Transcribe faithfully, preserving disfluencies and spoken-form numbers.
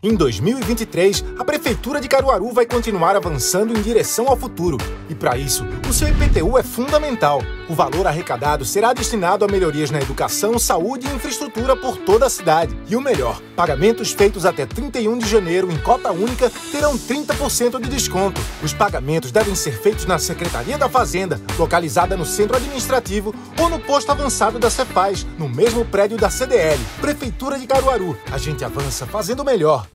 Em dois mil e vinte e três, a Prefeitura de Caruaru vai continuar avançando em direção ao futuro. E para isso, o seu I P T U é fundamental. O valor arrecadado será destinado a melhorias na educação, saúde e infraestrutura por toda a cidade. E o melhor, pagamentos feitos até trinta e um de janeiro em cota única terão trinta por cento de desconto. Os pagamentos devem ser feitos na Secretaria da Fazenda, localizada no Centro Administrativo, ou no posto avançado da Cefaz, no mesmo prédio da C D L. Prefeitura de Caruaru. A gente avança fazendo melhor.